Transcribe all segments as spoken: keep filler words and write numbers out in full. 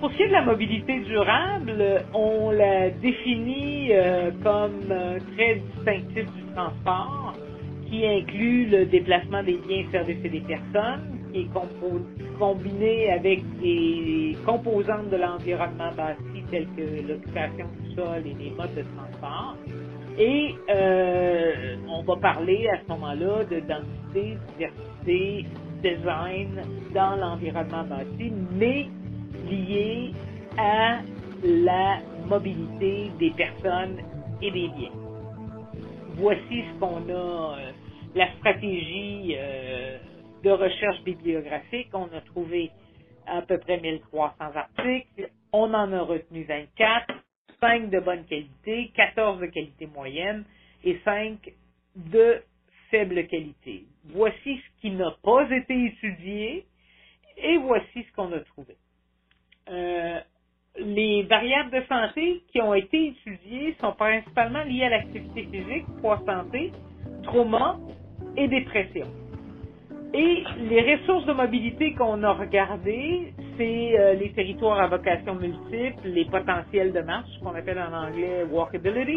pour ce qui est de la mobilité durable, on la définit euh, comme un trait distinctif du transport qui inclut le déplacement des biens, services et des personnes, qui est compo- combiné avec des composantes de l'environnement bâti telles que l'occupation du sol et les modes de transport. Et euh, on va parler à ce moment-là de densité, diversité, design dans l'environnement bâti, mais lié à la mobilité des personnes et des biens. Voici ce qu'on a, euh, la stratégie euh, de recherche bibliographique. On a trouvé à peu près mille trois cents articles. On en a retenu vingt-quatre, cinq de bonne qualité, quatorze de qualité moyenne et cinq de faible qualité. Voici ce qui n'a pas été étudié et voici ce qu'on a trouvé. Euh, les variables de santé qui ont été étudiées sont principalement liées à l'activité physique, poids santé, trauma et dépression. Et les ressources de mobilité qu'on a regardées, c'est euh, les territoires à vocation multiple, les potentiels de marche, qu'on appelle en anglais walkability,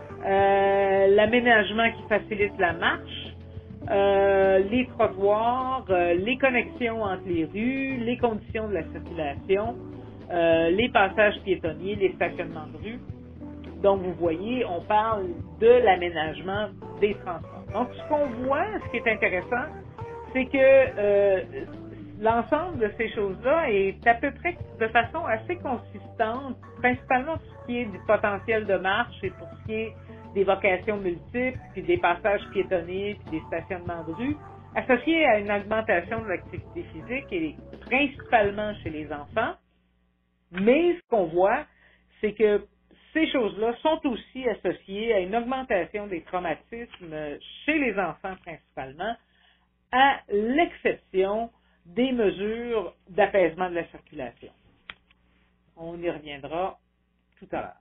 euh, l'aménagement qui facilite la marche, euh, les trottoirs, euh, les connexions entre les rues, les conditions de la circulation, euh, les passages piétonniers, les stationnements de rue. Donc, vous voyez, on parle de l'aménagement des transports. Donc, ce qu'on voit, ce qui est intéressant, c'est que euh, l'ensemble de ces choses-là est à peu près de façon assez consistante, principalement pour ce qui est du potentiel de marche et pour ce qui est des vocations multiples, puis des passages piétonniers, puis des stationnements de rue, associés à une augmentation de l'activité physique et principalement chez les enfants. Mais ce qu'on voit, c'est que ces choses-là sont aussi associées à une augmentation des traumatismes chez les enfants principalement, à l'exception des mesures d'apaisement de la circulation. On y reviendra tout à l'heure.